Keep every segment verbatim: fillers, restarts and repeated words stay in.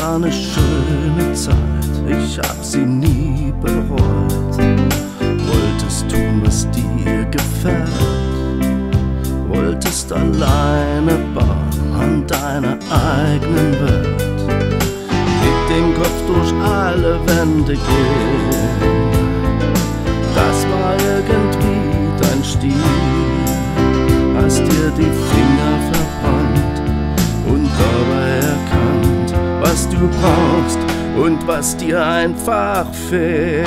war ne schöne Zeit, ich hab sie nie bereut. Wolltest tun, was dir gefällt, wolltest alleine bauen an deiner eigenen Welt, mit dem Kopf durch alle Wände gehen. Das war irgendwie dein Stil, hast dir die Finger verbrannt und dabei erkannt, was du brauchst und was dir einfach fehlt.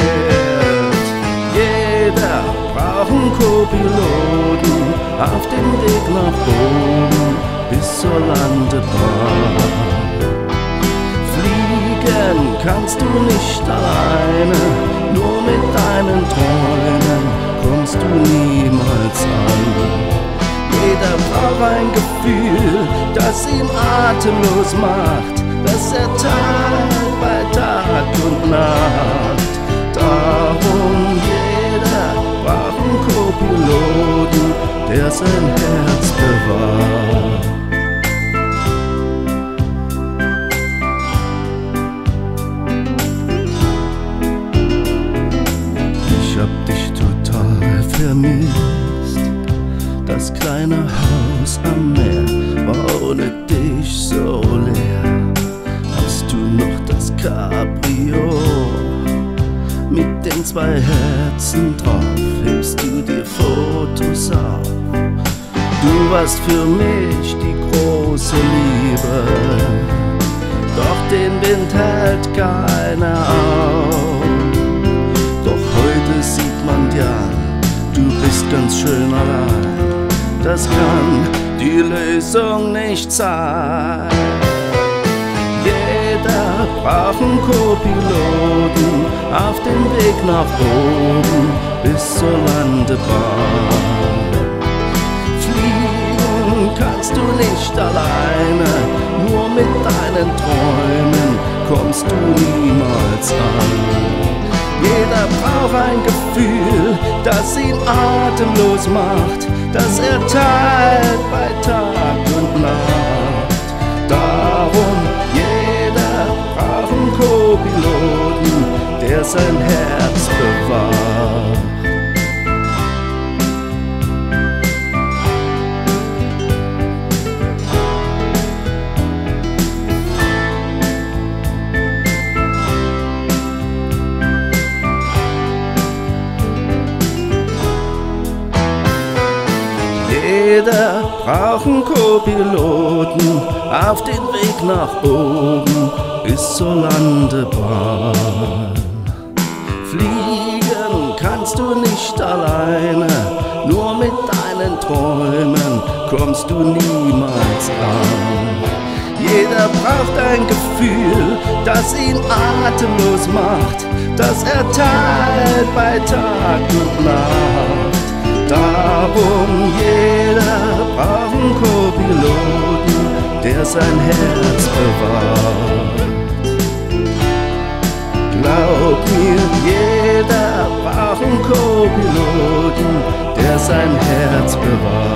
Jeder braucht einen Co-Piloten auf dem Weg nach oben bis zur Landebahn. Fliegen kannst du nicht alleine, nur mit deinen Träumen kommst du niemals an. Jeder braucht ein Gefühl, das ihn atemlos macht, das er teilt bei Tag und Nacht. Darum jeder braucht einen Co-Piloten, der sein Herz bewahrt. Ich hab dich total vermisst, das kleine Haus am Meer war ohne dich so leer. Hast du noch das Cabrio mit den zwei Herzen drauf, hebst du dir Fotos auf. Du warst für mich die große Liebe, doch den Wind hält keiner auf. Doch heute sieht man dir an, du bist ganz schön allein. Das kann die Lösung nicht sein. Jeder braucht einen Co-Piloten auf dem Weg nach oben bis zur Landebahn. Fliegen kannst du nicht alleine, nur mit deinen Träumen kommst du niemals an. Jeder braucht ein Gefühl, das ihn atemlos macht, das er teilt bei Tag und Nacht. Darum jeder braucht einen Co-Piloten, der sein Herz bewahrt. Jeder braucht einen Co-Piloten auf den Weg nach oben bis zur Landebahn. Fliegen kannst du nicht alleine, nur mit deinen Träumen kommst du niemals an. Jeder braucht ein Gefühl, das ihn atemlos macht, das er teilt bei Tag und Nacht. Darum jeder braucht einen Co-Piloten, der sein Herz bewahrt. Glaub mir, jeder braucht einen Co-Piloten, der sein Herz bewahrt.